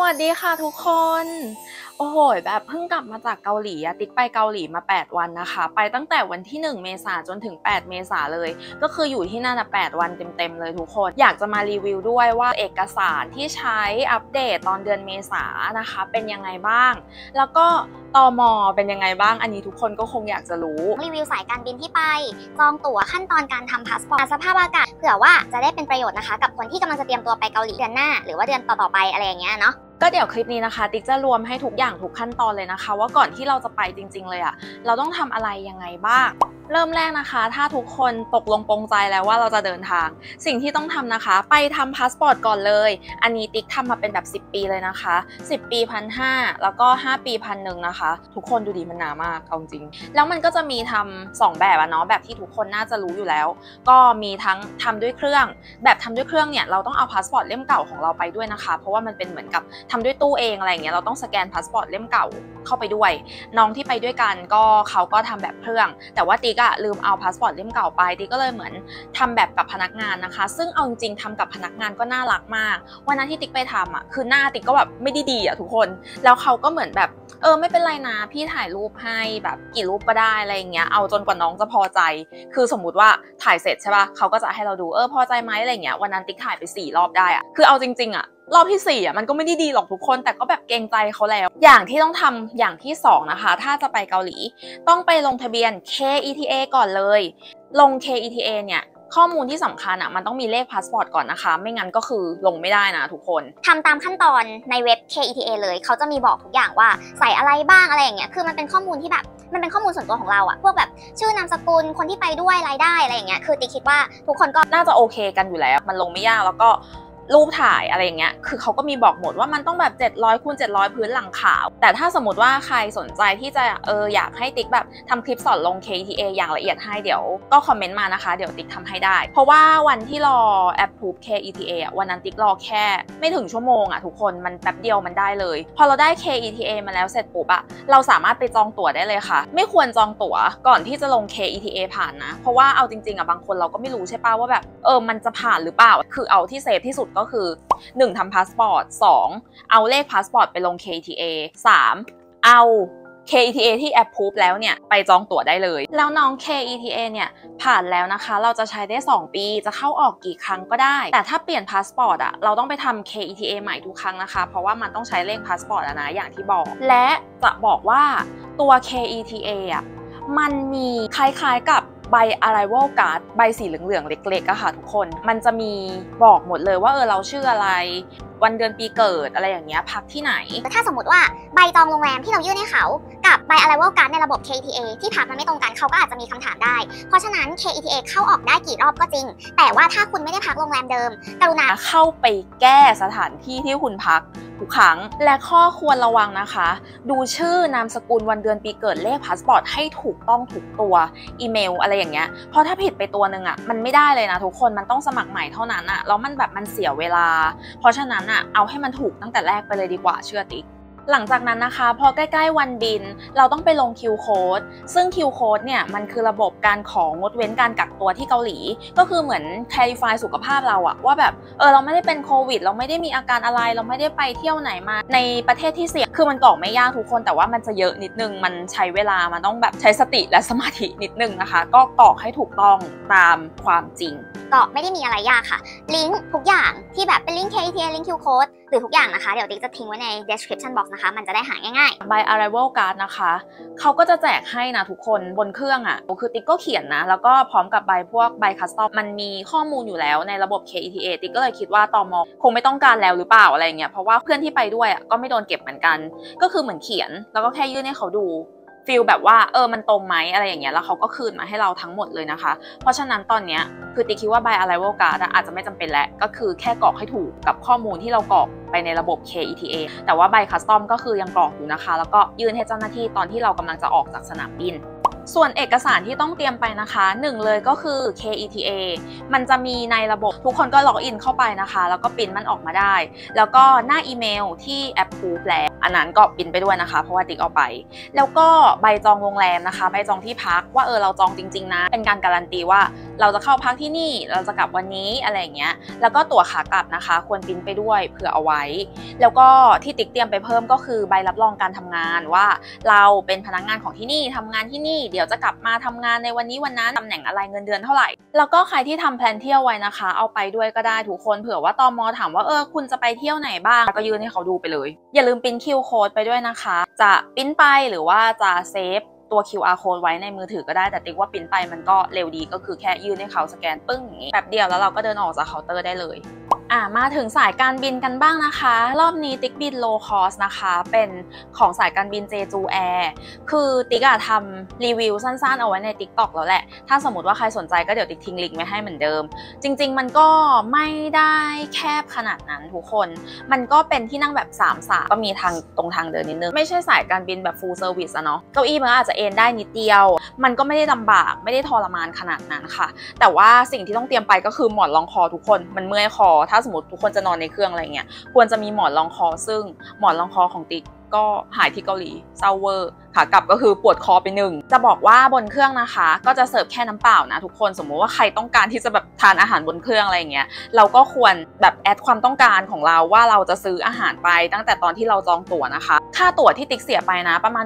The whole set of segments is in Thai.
วัสดีค่ะทุกคน โอ้โหแบบเพิ่งกลับมาจากเกาหลีอะติ๊กไปเกาหลีมา8วันนะคะไปตั้งแต่วันที่1เมษาจนถึง8เมษาเลยก็คืออยู่ที่นั่น8วันเต็มๆเลยทุกคนอยากจะมารีวิวด้วยว่าเอกสารที่ใช้อัปเดตตอนเดือนเมษานะคะเป็นยังไงบ้างแล้วก็ตม.เป็นยังไงบ้างอันนี้ทุกคนก็คงอยากจะรู้รีวิวสายการบินที่ไปจองตั๋วขั้นตอนการทำพาสปอร์ตสภาพอากาศเผื่อว่าจะได้เป็นประโยชน์นะคะกับคนที่กำลังจะเตรียมตัวไปเกาหลีเดือนหน้าหรือว่าเดือนต่อๆไปอะไรอย่างเงี้ยเนาะก็เดี๋ยวคลิปนี้นะคะติ๊กจะรวมให้ทุกอย่างทุกขั้นตอนเลยนะคะว่าก่อนที่เราจะไปจริงๆเลยอะเราต้องทำอะไรยังไงบ้างเริ่มแรกนะคะถ้าทุกคนตกลงปรงใจแล้วว่าเราจะเดินทางสิ่งที่ต้องทำนะคะไปทำพาสปอร์ตก่อนเลยอันนี้ติ๊กทำมาเป็นแบบ10ปีเลยนะคะ10ปี1,500แล้วก็5ปี1,000นะคะทุกคนดูดีมันหนามากเอาจริงแล้วมันก็จะมีทำ2แบบอะเนาะแบบที่ทุกคนน่าจะรู้อยู่แล้วก็มีทั้งทำด้วยเครื่องแบบทำด้วยเครื่องเนี่ยเราต้องเอาพาสปอร์ตเล่มเก่าของเราไปด้วยนะคะเพราะว่ามันเป็นเหมือนกับทำด้วยตู้เองอะไรอย่างเงี้ยเราต้องสแกนพาสปอร์ตเล่มเก่าเข้าไปด้วยน้องที่ไปด้วยกันก็เขาก็ทำแบบเครื่องแต่ว่าติ๊กอะลืมเอาพาสปอร์ตเล่มเก่าไปติ๊กก็เลยเหมือนทำแบบกับพนักงานนะคะซึ่งเอาจริงๆทำกับพนักงานก็น่ารักมากวันนั้นที่ติ๊กไปทำอะคือหน้าติ๊กก็แบบไม่ได้ดีอะทุกคนแล้วเขาก็เหมือนแบบไม่เป็นไรนะพี่ถ่ายรูปให้แบบกี่รูปก็ได้อะไรอย่างเงี้ยเอาจนกว่าน้องจะพอใจคือสมมุติว่าถ่ายเสร็จใช่ป่ะเขาก็จะให้เราดูพอใจไหมอะไรเงี้ยวันนั้นติ๊กถ่ายไป4รอบได้อะคือเอาจริงๆอะรอบที่4อ่ะมันก็ไม่ได้ดีหรอกทุกคนแต่ก็แบบเกรงใจเขาแล้วอย่างที่ต้องทำอย่างที่2นะคะถ้าจะไปเกาหลีต้องไปลงทะเบียน KETA ก่อนเลยลง KETA เนี่ยข้อมูลที่สำคัญอ่ะมันต้องมีเลขพาสปอร์ตก่อนนะคะไม่งั้นก็คือลงไม่ได้นะทุกคนทำตามขั้นตอนในเว็บ KETA เลยเขาจะมีบอกทุกอย่างว่าใส่อะไรบ้างอะไรอย่างเงี้ยคือมันเป็นข้อมูลที่แบบมันเป็นข้อมูลส่วนตัวของเราอะพวกแบบชื่อนามสกุลคนที่ไปด้วยรายได้อะไรอย่างเงี้ยคือติ๊กคิดว่าทุกคนก็น่าจะโอเคกันอยู่แล้วมันลงไม่ยากแล้วก็รูปถ่ายอะไรอย่างเงี้ยคือเขาก็มีบอกหมดว่ามันต้องแบบ700 คูณ 700พื้นหลังขาวแต่ถ้าสมมติว่าใครสนใจที่จะอยากให้ติ๊กแบบทำคลิปสอนลง KETA อย่างละเอียดให้เดี๋ยวก็คอมเมนต์มานะคะเดี๋ยวติ๊กทำให้ได้เพราะว่าวันที่รอแอปพูฟ KETA วันนั้นติ๊กรอแค่ไม่ถึงชั่วโมงทุกคนมันแป๊บเดียวมันได้เลยพอเราได้ KETA มาแล้วเสร็จปุ๊บเราสามารถไปจองตั๋วได้เลยค่ะไม่ควรจองตั๋วก่อนที่จะลง KETA ผ่านนะเพราะว่าเอาจริงๆบางคนเราก็ไม่รู้ใช่ป่ะว่าแบบมันจะผ่านหรือเปล่าคือเอาที่เซฟที่สุดก็คือ1ทำพาสปอร์ต2เอาเลขพาสปอร์ตไปลง KETA 3เอา KETA ที่แอปพูฟแล้วเนี่ยไปจองตั๋วได้เลยแล้วน้อง KETA เนี่ยผ่านแล้วนะคะเราจะใช้ได้2ปีจะเข้าออกกี่ครั้งก็ได้แต่ถ้าเปลี่ยนพาสปอร์ตเราต้องไปทำ KETA ใหม่ทุกครั้งนะคะเพราะว่ามันต้องใช้เลขพาสปอร์ตนะอย่างที่บอกและจะบอกว่าตัว KETA มันมีคล้ายๆกับใบ arrival card ใบสีเหลืองๆเล็กๆค่ะทุกคนมันจะมีบอกหมดเลยว่าเราชื่ออะไรวันเดือนปีเกิดอะไรอย่างเงี้ยพักที่ไหนถ้าสมมติว่าใบจองโรงแรมที่เรายื่นให้เขากับใบ arrival card ในระบบ KETA ที่พักมันไม่ตรงกันเขาก็อาจจะมีคำถามได้เพราะฉะนั้น KETA เข้าออกได้กี่รอบก็จริงแต่ว่าถ้าคุณไม่ได้พักโรงแรมเดิมกรุณาเข้าไปแก้สถานที่ที่คุณพักทุกครั้งและข้อควรระวังนะคะดูชื่อนามสกุลวันเดือนปีเกิดเลขพาสปอร์ตให้ถูกต้องถูกตัวอีเมลอะไรอย่างเงี้ยเพราะถ้าผิดไปตัวนึงมันไม่ได้เลยนะทุกคนมันต้องสมัครใหม่เท่านั้นแล้วมันเสียเวลาเพราะฉะนั้นเอาให้มันถูกตั้งแต่แรกไปเลยดีกว่าเชื่อติ๊กหลังจากนั้นนะคะพอใกล้ๆวันบินเราต้องไปลงคิวโค้ดซึ่งคิวโค้ดเนี่ยมันคือระบบการของงดเว้นการกักตัวที่เกาหลีก็คือเหมือนแคลิฟายสุขภาพเราว่าแบบเราไม่ได้เป็นโควิดเราไม่ได้มีอาการอะไรเราไม่ได้ไปเที่ยวไหนมาในประเทศที่เสี่ยงคือมันกรอกไม่ยากทุกคนแต่ว่ามันจะเยอะนิดนึงมันใช้เวลามันต้องแบบใช้สติและสมาธินิดนึงนะคะก็กรอกให้ถูกต้องตามความจริงก็ไม่ได้มีอะไรยากค่ะลิงก์ทุกอย่างที่แบบเป็นลิงก์ KETA ลิงก์คิวโค้ดหรือทุกอย่างนะคะเดี๋ยวติ๊กจะทิ้งไว้ใน description box นะคะมันจะได้หาง่ายๆ By Arrival Card นะคะเขาก็จะแจกให้นะทุกคนบนเครื่องคือติ๊กก็เขียนนะแล้วก็พร้อมกับพวกใบคัสตอมมันมีข้อมูลอยู่แล้วในระบบ KETA ติ๊กก็เลยคิดว่าตม.คงไม่ต้องการแล้วหรือเปล่าอะไรเงี้ยเพราะว่าเพื่อนที่ไปด้วยก็ไม่โดนเก็บเหมือนกันก็คือเหมือนเขียนแล้วก็แค่ยื่นให้เขาดูฟีลแบบว่ามันตรงไหมอะไรอย่างเงี้ยแล้วเขาก็คืนมาให้เราทั้งหมดเลยนะคะเพราะฉะนั้นตอนเนี้ยคือติ๊กคิดว่า By Arrival Cardอาจจะไม่จำเป็นแล้วก็คือแค่กรอกให้ถูกกับข้อมูลที่เรากรอกไปในระบบ KETA แต่ว่าใบคัสตอมก็คือยังกรอกอยู่นะคะแล้วก็ยื่นให้เจ้าหน้าที่ตอนที่เรากำลังจะออกจากสนามบินส่วนเอกสารที่ต้องเตรียมไปนะคะหนึ่งเลยก็คือ KETA มันจะมีในระบบทุกคนก็ล็อกอินเข้าไปนะคะแล้วก็ปริ้นมันออกมาได้แล้วก็หน้าอีเมลที่แอปพูฟแล้วอันนั้นก็ปริ้นไปด้วยนะคะเพราะว่าติ๊กเอาไปแล้วก็ใบจองโรงแรมนะคะใบจองที่พักว่าเราจองจริงๆนะเป็นการการันตีว่าเราจะเข้าพักที่นี่เราจะกลับวันนี้อะไรอย่างเงี้ยแล้วก็ตั๋วขากลับนะคะควรปริ้นไปด้วยเผื่อเอาไว้แล้วก็ที่ติ๊กเตรียมไปเพิ่มก็คือใบรับรองการทำงานว่าเราเป็นพนักงานของที่นี่ทำงานที่นี่เดี๋ยวจะกลับมาทำงานในวันนี้วันนั้นตำแหน่งอะไรเงินเดือนเท่าไหร่แล้วก็ใครที่ทำแพลนเที่ยวไว้นะคะเอาไปด้วยก็ได้ทุกคนเผื่อว่าตม.ถามว่าคุณจะไปเที่ยวไหนบ้างก็ยื่นให้เขาดูไปเลยอย่าลืมปริ้น QR Code ไปด้วยนะคะจะปริ้นไปหรือว่าจะเซฟตัว QR Code ไว้ในมือถือก็ได้แต่ติ๊กว่าปริ้นไปมันก็เร็วดีก็คือแค่ยื่นให้เขาสแกนปึ้งอย่างงี้แบบเดียวแล้วเราก็เดินออกจากเคาน์เตอร์ได้เลยมาถึงสายการบินกันบ้างนะคะรอบนี้ติ๊กบิน low cost นะคะเป็นของสายการบิน Jeju Air คือติ๊กทำรีวิวสั้นๆเอาไว้ใน TikTok แล้วแหละถ้าสมมติว่าใครสนใจก็เดี๋ยวติ๊กทิ้งลิงก์ไว้ให้เหมือนเดิมจริงๆมันก็ไม่ได้แคบขนาดนั้นทุกคนมันก็เป็นที่นั่งแบบ3-3ก็มีทางตรงทางเดินนิดนึงไม่ใช่สายการบินแบบ full service อะเนาะเก้าอี้มันอาจจะเอนได้นิดเดียวมันก็ไม่ได้ลำบากไม่ได้ทรมานขนาดนั้นค่ะแต่ว่าสิ่งที่ต้องเตรียมไปก็คือหมอนรองคอทุกคนมันเมื่อยคอถ้าสมมติทุกคนจะนอนในเครื่องอะไรเงี้ยควรจะมีหมอนรองคอซึ่งหมอนรองคอของติ๊กก็หายที่เกาหลีเศร้าเวอร์ขากลับก็คือปวดคอไปหนึ่งจะบอกว่าบนเครื่องนะคะก็จะเสิร์ฟแค่น้ำเปล่านะทุกคนสมมุติว่าใครต้องการที่จะแบบทานอาหารบนเครื่องอะไรเงี้ยเราก็ควรแบบแอดความต้องการของเราว่าเราจะซื้ออาหารไปตั้งแต่ตอนที่เราจองตั๋วนะคะค่าตั๋วที่ติ๊กเสียไปนะประมาณ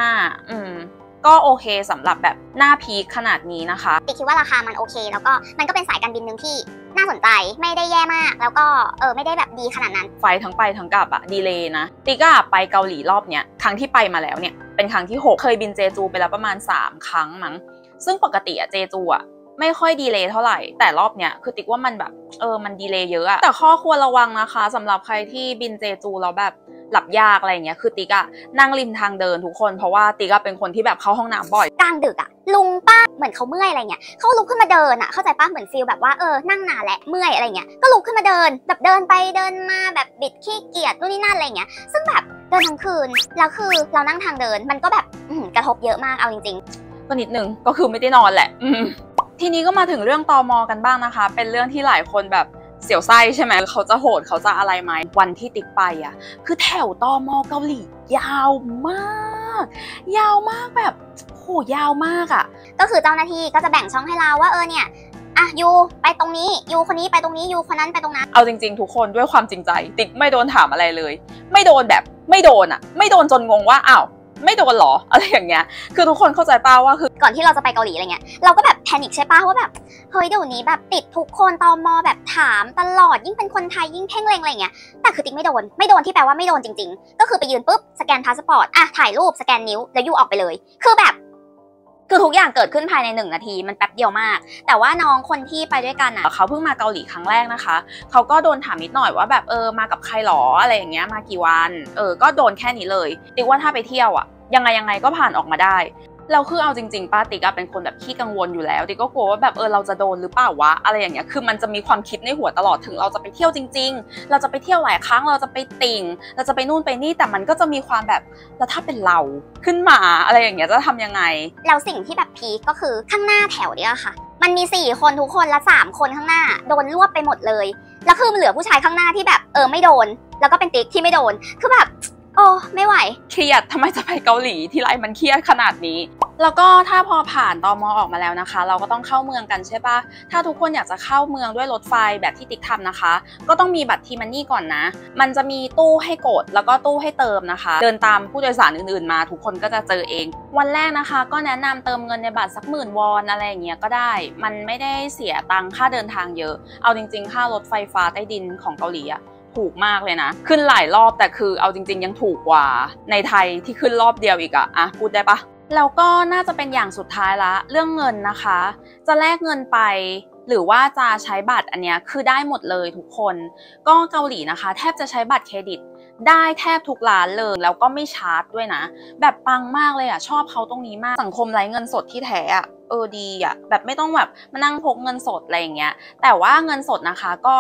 15,000ก็โอเคสำหรับแบบหน้าพีคขนาดนี้นะคะติ๊กคิดว่าราคามันโอเคแล้วก็มันก็เป็นสายการบินนึงที่น่าสนใจไม่ได้แย่มากแล้วก็ไม่ได้แบบดีขนาดนั้นไฟทั้งไปทั้งกลับดีเลย์นะติ๊กไปเกาหลีรอบเนี้ยครั้งที่ไปมาแล้วเนี่ยเป็นครั้งที่6เคยบินเจจูไปแล้วประมาณ3ครั้งมั้งซึ่งปกติเจจูไม่ค่อยดีเลย์เท่าไหร่แต่รอบเนี้ยคือติ๊กว่ามันแบบมันดีเลย์เยอะแต่ข้อควรระวังนะคะสำหรับใครที่บินเจจูแล้วแบบหลับยากอะไรเงี้ยคือติ๊กนั่งริมทางเดินทุกคนเพราะว่าติ๊กเป็นคนที่แบบเข้าห้องน้ำบ่อยกลางดึกลุงป้าเหมือนเขาเมื่อยอะไรเงี้ยเขาลุกขึ้นมาเดินเข้าใจป้าเหมือนฟีลแบบว่านั่งนานและเมื่อยอะไรเงี้ยก็ลุกขึ้นมาเดินแบบเดินไปเดินมาแบบบิดขี้เกียจนู่นนี่นั่นอะไรเงี้ยซึ่งแบบเดินทั้งคืนแล้วคือเรานั่งทางเดินมันก็แบบกระทบเยอะมากเอาจริงๆก็นิดนึงก็คือไม่ได้นอนแหละทีนี้ก็มาถึงเรื่องตม.กันบ้างนะคะเป็นเรื่องที่หลายคนแบบเสียวไส้ใช่ไหมเขาจะโหดเขาจะอะไรไหมวันที่ติ๊กไปคือแถวตม.เกาหลียาวมากแบบโหยาวมากก็คือเจ้าหน้าที่ก็จะแบ่งช่องให้เราว่าเนี่ยยูไปตรงนี้ยูคนนี้ไปตรงนี้ยูคนนั้นไปตรงนั้นเอาจริงๆทุกคนด้วยความจริงใจติ๊กไม่โดนถามอะไรเลยไม่โดนแบบไม่โดนไม่โดนจนงงว่าอ้าวไม่โดนหรออะไรอย่างเงี้ยคือทุกคนเข้าใจป้าว่าคือก่อนที่เราจะไปเกาหลีอะไรเงี้ยเราก็แบบแพนิคใช่ป้าว่าแบบเฮ้ยเดี๋ยวนี้แบบติดทุกคนตม.แบบถามตลอดยิ่งเป็นคนไทยยิ่งเพ่งเล็งอะไรเงี้ยแต่คือติ๊กไม่โดนที่แปลว่าไม่โดนจริงๆก็คือไปยืนปุ๊บสแกนพาสปอร์ตถ่ายรูปสแกนนิ้วแล้วยูออกไปเลยคือทุกอย่างเกิดขึ้นภายใน1 นาทีมันแป๊บเดียวมากแต่ว่าน้องคนที่ไปด้วยกันเขาเพิ่งมาเกาหลีครั้งแรกนะคะเขาก็โดนถามนิดหน่อยว่าแบบมากับใครหรออะไรอย่างเงี้ยมากี่วันก็โดนแค่นี้เลยติ๊กว่าถ้าไปเที่ยวยังไงก็ผ่านออกมาได้เราคือเอาจริงๆป้าติ๊กเป็นคนแบบขี้กังวลอยู่แล้วติ๊กก็กลัวว่าแบบเราจะโดนหรือเปล่าวะอะไรอย่างเงี้ยคือมันจะมีความคิดในหัวตลอดถึงเราจะไปเที่ยวจริงๆเราจะไปเที่ยวหลายครั้งเราจะไปติ่งเราจะไปนู่นไปนี่แต่มันก็จะมีความแบบแล้วถ้าเป็นเราขึ้นมาอะไรอย่างเงี้ยจะทำยังไงแล้วสิ่งที่แบบพีคก็คือข้างหน้าแถวเนี่ยค่ะมันมี4 คนทุกคนและ3 คนข้างหน้าโดนรวบไปหมดเลยแล้วคือมันเหลือผู้ชายข้างหน้าที่แบบไม่โดนแล้วก็เป็นติ๊กที่ไม่โดนคือแบบไม่ไหวเครียดทำไมจะไปเกาหลีที่ไรมันเครียดขนาดนี้แล้วก็ถ้าพอผ่านตม.ออกมาแล้วนะคะเราก็ต้องเข้าเมืองกันใช่ปะถ้าทุกคนอยากจะเข้าเมืองด้วยรถไฟแบบที่ติ๊กทำนะคะก็ต้องมีบัตรทีมันนี่ก่อนนะมันจะมีตู้ให้กดแล้วก็ตู้ให้เติมนะคะเดินตามผู้โดยสารอื่นๆมาทุกคนก็จะเจอเองวันแรกนะคะก็แนะนำเติมเงินในบัตรสัก10,000 วอนอะไรอย่างเงี้ยก็ได้มันไม่ได้เสียตังค่าเดินทางเยอะเอาจริงๆค่ารถไฟฟ้าใต้ดินของเกาหลีถูกมากเลยนะขึ้นหลายรอบแต่คือเอาจริงๆยังถูกกว่าในไทยที่ขึ้นรอบเดียวอีกพูดได้ปะแล้วก็น่าจะเป็นอย่างสุดท้ายละเรื่องเงินนะคะจะแลกเงินไปหรือว่าจะใช้บัตรอันเนี้ยคือได้หมดเลยทุกคนก็เกาหลีนะคะแทบจะใช้บัตรเครดิตได้แทบทุกร้านเลยแล้วก็ไม่ชาร์จด้วยนะแบบปังมากเลยชอบเขาตรงนี้มากสังคมไร้เงินสดที่แท้ดีแบบไม่ต้องแบบมานั่งพกเงินสดอะไรอย่างเงี้ยแต่ว่าเงินสดนะคะก็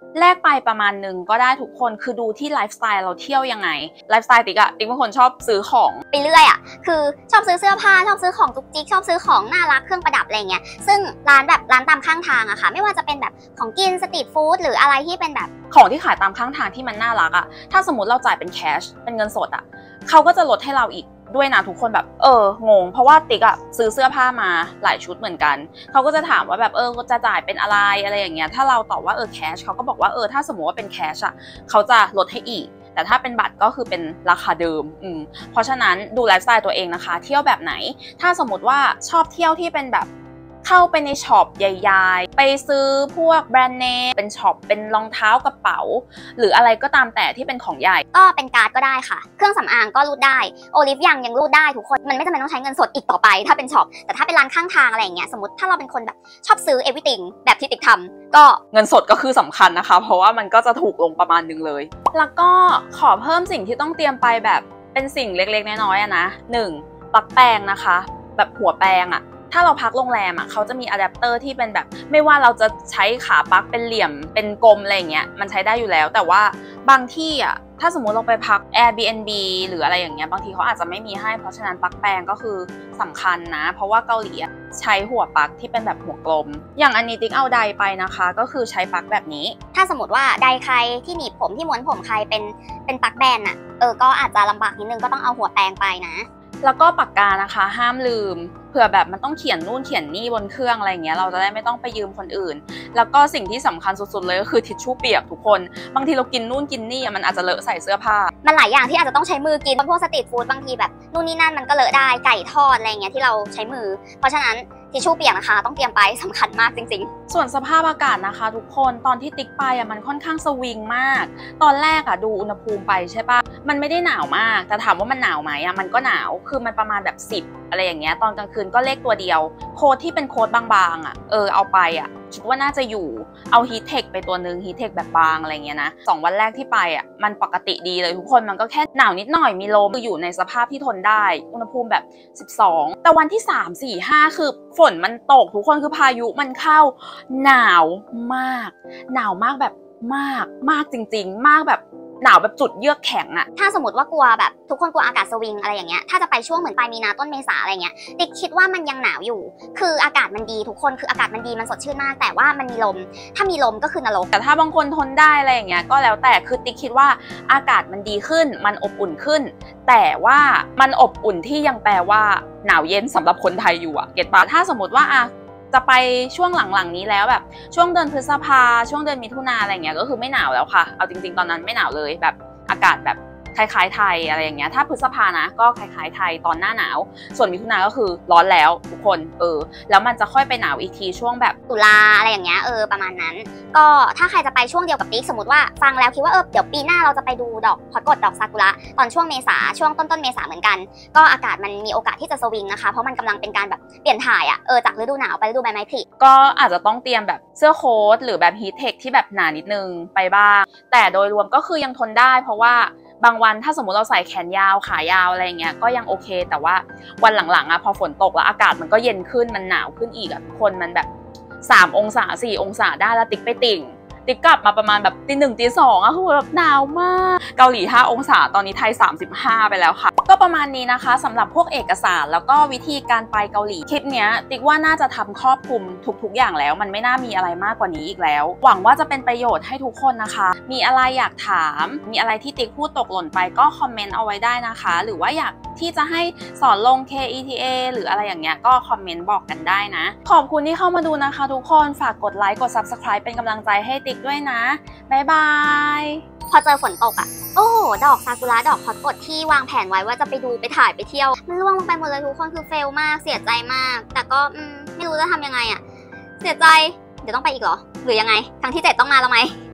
แลกไปประมาณนึงก็ได้ทุกคนคือดูที่ไลฟ์สไตล์เราเที่ยวยังไงไลฟ์สไตล์ติ๊กเป็นคนชอบซื้อของไปเรื่อยอะคือชอบซื้อเสื้อผ้าชอบซื้อของจุกจิกชอบซื้อของน่ารักเครื่องประดับอะไรเงี้ยซึ่งร้านตามข้างทางอะค่ะไม่ว่าจะเป็นแบบของกินสตรีทฟู้ดหรืออะไรที่เป็นแบบของที่ขายตามข้างทางที่มันน่ารักอะถ้าสมมติเราจ่ายเป็นแคชเป็นเงินสดอะเขาก็จะลดให้เราอีกด้วยนะทุกคนแบบงงเพราะว่าติ๊กซื้อเสื้อผ้ามาหลายชุดเหมือนกันเขาก็จะถามว่าแบบจะจ่ายเป็นอะไรอย่างเงี้ยถ้าเราตอบว่าแคชเขาก็บอกว่าถ้าสมมติว่าเป็นแคชอะเขาจะลดให้อีกแต่ถ้าเป็นบัตรก็คือเป็นราคาเดิมเพราะฉะนั้นดูไลฟ์สไตล์ตัวเองนะคะเที่ยวแบบไหนถ้าสมมติว่าชอบเที่ยวที่เป็นแบบเข้าไปในช็อปใหญ่ๆไปซื้อพวกแบรนด์เนมเป็นช็อปเป็นรองเท้ากระเป๋าหรืออะไรก็ตามแต่ที่เป็นของใหญ่ก็เป็นการ์ดก็ได้ค่ะเครื่องสำอางก็รูดได้โอลิฟยังรูดได้ทุกคนมันไม่จำเป็นต้องใช้เงินสดอีกต่อไปถ้าเป็นช็อปแต่ถ้าเป็นร้านข้างทางอะไรอย่างเงี้ยสมมติถ้าเราเป็นคนแบบชอบซื้อ everything แบบที่ติ๊กทำก็เงินสดก็คือสำคัญนะคะเพราะว่ามันก็จะถูกลงประมาณนึงเลยแล้วก็ขอเพิ่มสิ่งที่ต้องเตรียมไปแบบเป็นสิ่งเล็กๆน้อยๆนะ1ปลั๊กแปรงนะคะแบบหัวแปรงถ้าเราพักโรงแรมเขาจะมีอะแดปเตอร์ที่เป็นแบบไม่ว่าเราจะใช้ขาปลั๊กเป็นเหลี่ยมเป็นกลมอะไรอย่างเงี้ยมันใช้ได้อยู่แล้วแต่ว่าบางที่ถ้าสมมุติเราไปพัก Airbnb หรืออะไรอย่างเงี้ยบางทีเขาอาจจะไม่มีให้เพราะฉะนั้นปลั๊กแปรงก็คือสำคัญนะเพราะว่าเกาหลีใช้หัวปลั๊กที่เป็นแบบหัวกลมอย่างอันนี้ติ๊กเอาไดไปนะคะก็คือใช้ปลั๊กแบบนี้ถ้าสมมติว่าไดใครที่หนีบผมที่ม้วนผมใครเป็นปลั๊กแบนก็อาจจะลำบากนิดนึงก็ต้องเอาหัวแปรงไปนะแล้วก็ปากกานะคะห้ามลืมเผื่อแบบมันต้องเขียนนู่นเขียนนี่บนเครื่องอะไรเงี้ยเราจะได้ไม่ต้องไปยืมคนอื่นแล้วก็สิ่งที่สำคัญสุดๆเลยก็คือทิชชู่เปียกทุกคนบางทีเรากินนู่นกินนี่มันอาจจะเลอะใส่เสื้อผ้ามันหลายอย่างที่อาจจะต้องใช้มือกินพวกสตรีทฟู้ดบางทีแบบนู่นนี่นั่นมันก็เลอะได้ไก่ทอดอะไรเงี้ยที่เราใช้มือเพราะฉะนั้นทิชชู่เปียกนะคะต้องเตรียมไปสำคัญมากจริงๆส่วนสภาพอากาศนะคะทุกคนตอนที่ติ๊กไปมันค่อนข้างสวิงมากตอนแรกดูอุณหภูมิไปใช่ปะมันไม่ได้หนาวมากแต่ถามว่ามันหนาวไหมมันก็หนาวคือมันประมาณแบบ10อะไรอย่างเงี้ยตอนกลางคืนก็เลขตัวเดียวโค้ดที่เป็นโค้ดบางๆเอาไปคิดว่าน่าจะอยู่เอาฮีทเทคไปตัวนึงฮีทเทคแบบบางอะไรเงี้ยนะ2วันแรกที่ไปมันปกติดีเลยทุกคนมันก็แค่หนาวนิดหน่อยมีลมคืออยู่ในสภาพที่ทนได้อุณหภูมิแบบ12แต่วันที่3 4 5คือฝนมันตกทุกคนคือพายุมันเข้าหนาวมากแบบมากจริงๆมากแบบหนาวแบบจุดเยือกแข็งถ้าสมมติว่ากลัวแบบทุกคนกลัวอากาศสวิงอะไรอย่างเงี้ยถ้าจะไปช่วงเหมือนปลายมีนาต้นเมษาอะไรเงี้ยติ๊กคิดว่ามันยังหนาวอยู่คืออากาศมันดีทุกคนคืออากาศมันดีมันสดชื่นมากแต่ว่ามันมีลมถ้ามีลมก็คือนรกแต่ถ้าบางคนทนได้อะไรอย่างเงี้ยก็แล้วแต่คือติ๊กคิดว่าอากาศมันดีขึ้นมันอบอุ่นขึ้นแต่ว่ามันอบอุ่นที่ยังแปลว่าหนาวเย็นสำหรับคนไทยอยู่เก็ตปะถ้าสมมติว่าจะไปช่วงหลังๆนี้แล้วแบบช่วงเดือนพฤษภาช่วงเดือนมิถุนาอะไรเงี้ยก็คือไม่หนาวแล้วค่ะเอาจริงๆตอนนั้นไม่หนาวเลยแบบอากาศแบบคล้ายๆไทยอะไรอย่างเงี้ยถ้าพฤษภานะก็คล้ายๆไทยตอนหน้าหนาวส่วนมิถุนาก็คือร้อนแล้วทุกคนแล้วมันจะค่อยไปหนาวอีกทีช่วงแบบตุลาอะไรอย่างเงี้ยประมาณนั้นก็ถ้าใครจะไปช่วงเดียวกับติ๊กสมมติว่าฟังแล้วคิดว่าเดี๋ยวปีหน้าเราจะไปดูดอกฮอตกดดอกซากุระตอนช่วงเมษาช่วงต้นเมษาเหมือนกันก็อากาศมันมีโอกาสที่จะสวิงนะคะเพราะมันกำลังเป็นการแบบเปลี่ยนถ่ายจากฤดูหนาวไปฤดูใบไม้ผลิก็อาจจะต้องเตรียมแบบเสื้อโค้ทหรือแบบฮีทเทคที่แบบหนานิดนึงไปบ้างแต่โดยรวมก็คือยังทนได้เพราะว่าบางวันถ้าสมมุติเราใส่แขนยาวขายาวอะไรเงี้ยก็ยังโอเคแต่ว่าวันหลังๆพอฝนตกแล้วอากาศมันก็เย็นขึ้นมันหนาวขึ้นอีกทุกคนมันแบบ3 องศา 4 องศาได้แล้วติ๊กไปติ่งติ๊กกลับมาประมาณแบบตี 1 ตี 2คือแบบหนาวมากเกาหลี5 องศาตอนนี้ไทย35ไปแล้วค่ะก็ประมาณนี้นะคะสำหรับพวกเอกสารแล้วก็วิธีการไปเกาหลีคลิปเนี้ยติ๊กว่าน่าจะทำครอบคลุมทุกอย่างแล้วมันไม่น่ามีอะไรมากกว่านี้อีกแล้วหวังว่าจะเป็นประโยชน์ให้ทุกคนนะคะมีอะไรอยากถามมีอะไรที่ติ๊กพูดตกหล่นไปก็คอมเมนต์เอาไว้ได้นะคะหรือว่าอยากที่จะให้สอนลง KETA หรืออะไรอย่างเงี้ยก็คอมเมนต์บอกกันได้นะขอบคุณที่เข้ามาดูนะคะทุกคนฝากกดไลค์กด Subscribe เป็นกำลังใจให้ติ๊กด้วยนะบ๊ายบายพอเจอฝนตกโอ้โหดอกซากุระดอกฮอตกดที่วางแผนไว้ว่าจะไปดูไปถ่ายไปเที่ยวมันร่วงลงไปหมดเลยทุกคนคือเฟลมากเสียใจมากแต่ก็ไม่รู้จะทำยังไงเสียใจเดี๋ยวต้องไปอีกเหรอหรือยังไงครั้งที่7ต้องมาแล้วไหม